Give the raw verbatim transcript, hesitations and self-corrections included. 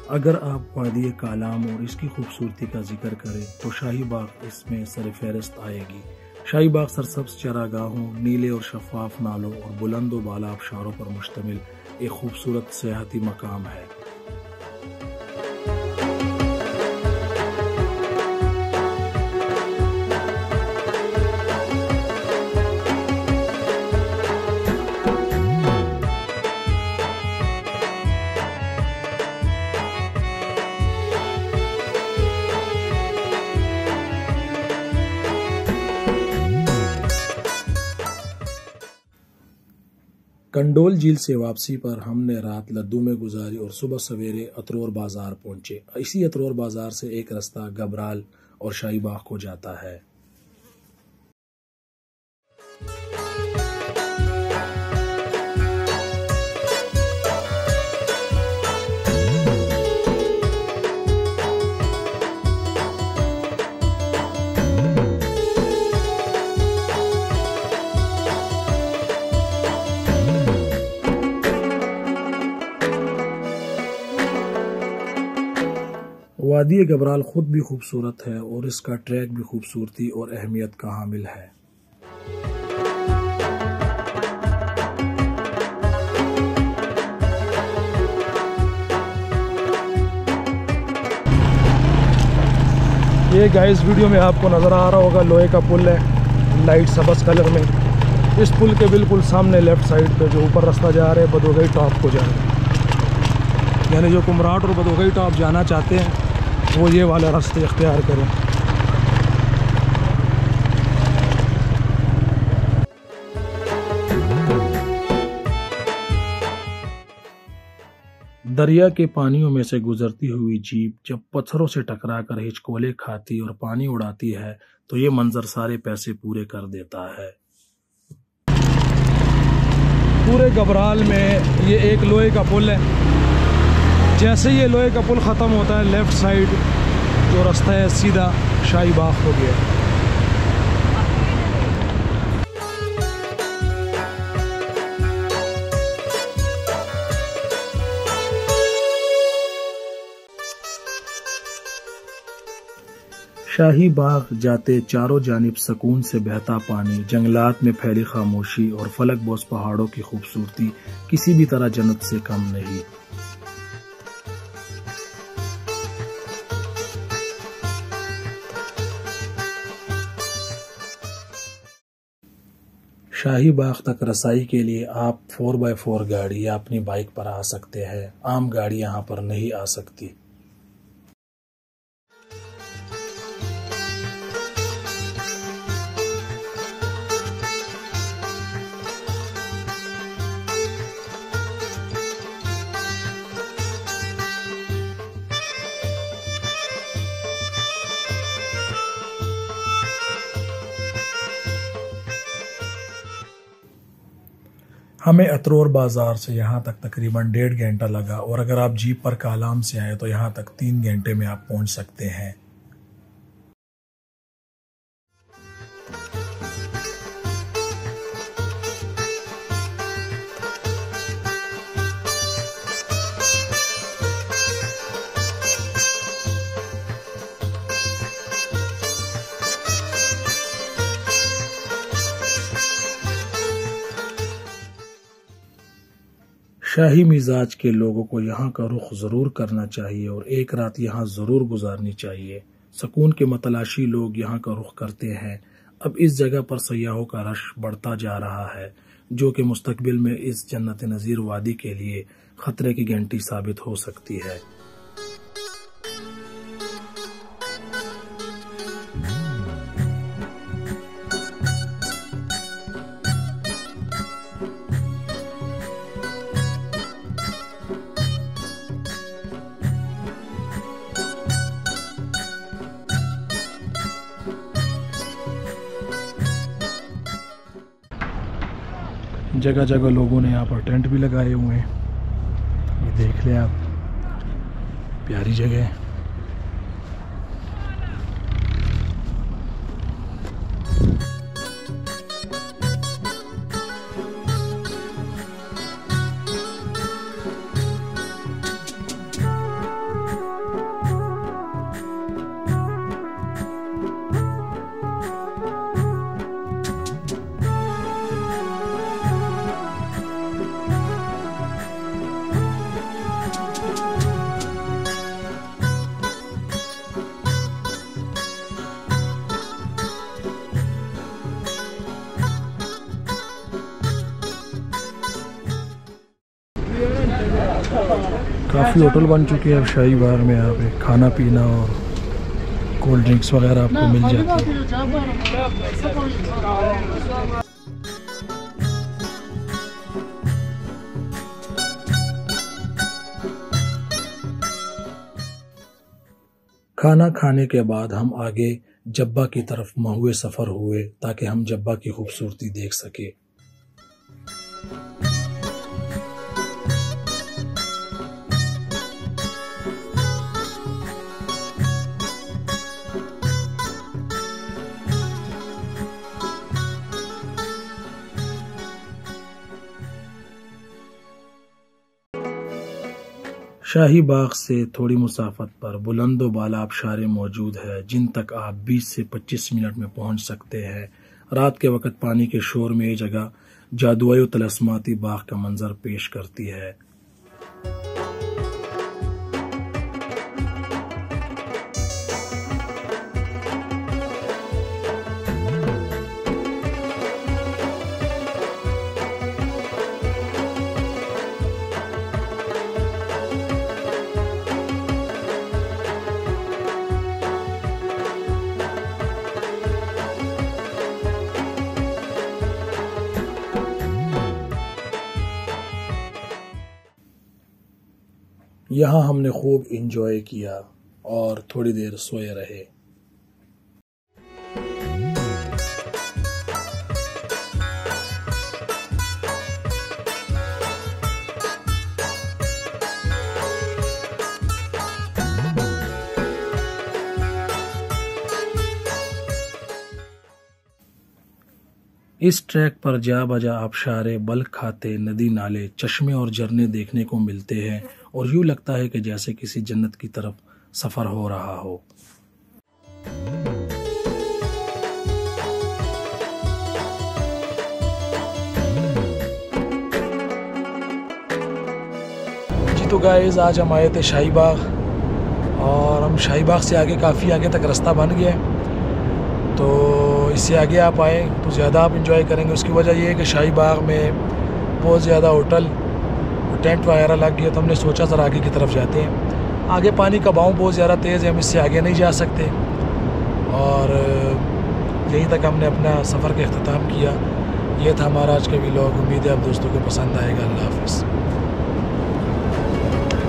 अगर आप वादी कालाम और इसकी खूबसूरती का जिक्र करें तो शाही बाग इसमें सरफहरिस्त आएगी। शाही बाग सरसब्ज चरागाहों, नीले और शफाफ नालों और बुलंद व बाला आबशारों पर मुश्तमिल एक खूबसूरत सियाहती मकाम है। कंडोल झील से वापसी पर हमने रात लद्दू में गुजारी और सुबह सवेरे अतरोर बाजार पहुंचे। इसी अतरोर बाजार से एक रास्ता गबराल और शाही बाग को जाता है। वादी गबराल खुद भी खूबसूरत है और इसका ट्रैक भी खूबसूरती और अहमियत का हामिल है। ये गाइस वीडियो में आपको नज़र आ रहा होगा लोहे का पुल है लाइट सब्ज़ कलर में। इस पुल के बिल्कुल सामने लेफ्ट साइड पे जो ऊपर रास्ता जा रहा है बदोगई टॉप को जा रहा है, यानी जो कुमराट और बदोगई टॉप जाना चाहते हैं वो ये वाला रास्ते इख्तियार करें। दरिया के पानियों में से गुजरती हुई जीप जब पत्थरों से टकराकर हिचकोले खाती और पानी उड़ाती है तो ये मंजर सारे पैसे पूरे कर देता है। पूरे गबराल में ये एक लोहे का पुल है। जैसे ये लोहे का पुल ख़त्म होता है लेफ़्ट साइड जो रास्ता है सीधा शाही बाग हो गया। शाही बाग जाते चारों जानिब सुकून से बहता पानी, जंगलात में फैली खामोशी और फलक बोस पहाड़ों की खूबसूरती किसी भी तरह जन्नत से कम नहीं। शाही बाग तक रसाई के लिए आप फोर बाई फोर गाड़ी या अपनी बाइक पर आ सकते हैं। आम गाड़ी यहाँ पर नहीं आ सकती। हमें अतरोर बाज़ार से यहाँ तक तकरीबन डेढ़ घंटा लगा और अगर आप जीप पर कालाम से आए तो यहाँ तक तीन घंटे में आप पहुँच सकते हैं। शाही मिजाज के लोगों को यहाँ का रुख ज़रूर करना चाहिए और एक रात यहाँ ज़रूर गुजारनी चाहिए। सुकून के मतलाशी लोग यहाँ का रुख करते हैं। अब इस जगह पर सयाहों का रश बढ़ता जा रहा है जो कि मुस्तकबिल में इस जन्नत नज़ीर वादी के लिए खतरे की घंटी साबित हो सकती है। जगह जगह लोगों ने यहाँ पर टेंट भी लगाए हुए हैं। ये देख लें आप, प्यारी जगह है। काफ़ी होटल बन चुके हैं अब शाही बाग में। यहाँ पे खाना पीना और कोल्ड ड्रिंक्स वगैरह आपको मिल जाती है। खाना खाने के बाद हम आगे जब्बा की तरफ महुए सफ़र हुए ताकि हम जब्बा की खूबसूरती देख सके। शाही बाग से थोड़ी मुसाफत पर बुलंदो बाला आबशारें मौजूद है जिन तक आप बीस से पच्चीस मिनट में पहुंच सकते हैं। रात के वक्त पानी के शोर में ये जगह जादुई तलस्माती बाग का मंजर पेश करती है। यहाँ हमने खूब इंजॉय किया और थोड़ी देर सोए रहे। इस ट्रैक पर जा बजा आबशारे, बल खाते, नदी नाले, चश्मे और झरने देखने को मिलते हैं और यूँ लगता है कि जैसे किसी जन्नत की तरफ सफ़र हो रहा हो। जी तो गाइस, आज हम आए थे शाही बाग और हम शाही बाग से आगे काफ़ी आगे तक रास्ता बन गया है, तो इससे आगे आप आए तो ज़्यादा आप इंजॉय करेंगे। उसकी वजह यह है कि शाही बाग में बहुत ज़्यादा होटल टेंट वगैरह लग गया, तो हमने सोचा ज़रा आगे की तरफ जाते हैं। आगे पानी का बहाव बहुत ज़्यादा तेज़ है, हम इससे आगे नहीं जा सकते और यहीं तक हमने अपना सफ़र का अख्तिताम किया। यह था हमारा आज का व्लॉग। उम्मीद है आप दोस्तों को पसंद आएगा। अल्लाह हाफ़िज़।